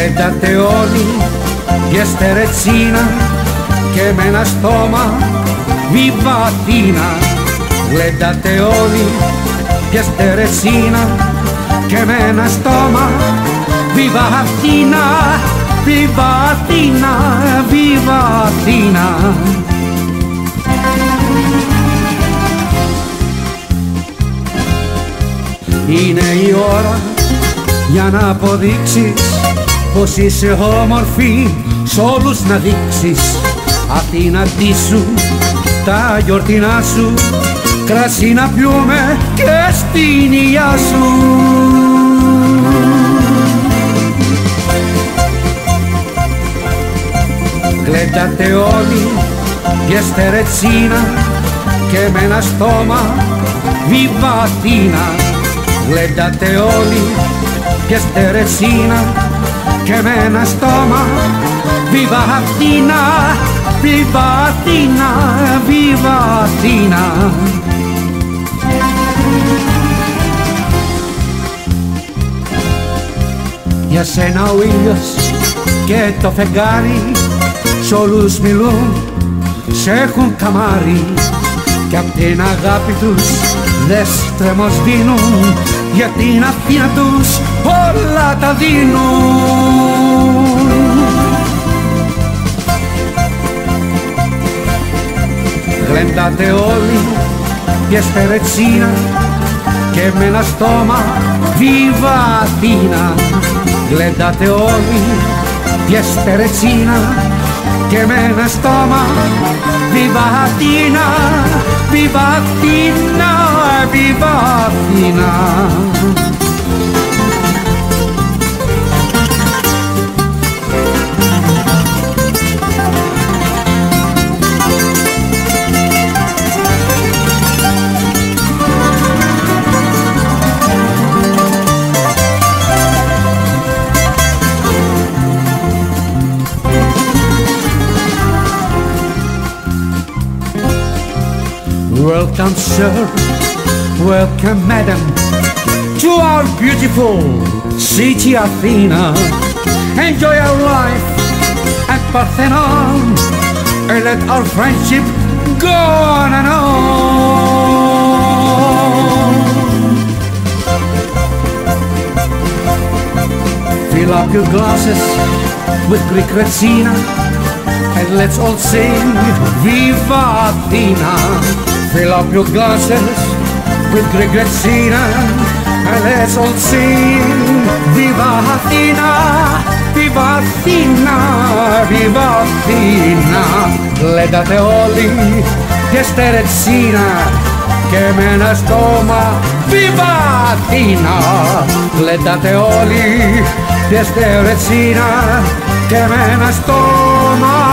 Γλέντατε όλοι πιέστε ρετσίνα και με ένα στόμα Viva Athena. Γλέντατε όλοι πιέστε ρετσίνα και με ένα στόμα Viva Athena, Viva Athena, Viva Athena. Είναι η ώρα για να αποδείξεις πως είσαι όμορφη, σ' όλους να δείξεις. Αθήνα ντύσου τα γιορτινά σου, κρασί να πιούμε και στην ηλιά σου. Γλέντατε όλοι πιέστε ρετσίνα και με ένα στόμα Viva Athena. Γλέντατε όλοι πιέστε ρετσίνα και με ένα στόμα Viva Athena, Viva Athena, Viva Athena. Για σένα ο ήλιος και το φεγγάρι σ' όλους μιλούν, σ' έχουν καμάρι κι απ' την αγάπη τους δες τρέμος δίνουν, για την Αθήνα τους όλα τα δίνουν. Γλέντατε όλοι πιέστε ρετσίνα και με ένα στόμα Viva Athena. Γλέντατε όλοι πιέστε ρετσίνα και με ένα στόμα Viva Athena, Viva Athena, Viva Athena. Welcome sir, welcome madam, to our beautiful city Athena. Enjoy our life at Parthenon, and let our friendship go on and on. Fill up your glasses with Greek retsina, and let's all sing Viva Athena. Fill up your glasses with Greek retsina, and let's all sing Viva Athena, Viva Athena, Viva Athena. Γλέντατε όλοι πιέστε ρετσίνα και με ένα στόμα Viva Athena. Γλέντατε όλοι πιέστε ρετσίνα και με ένα στόμα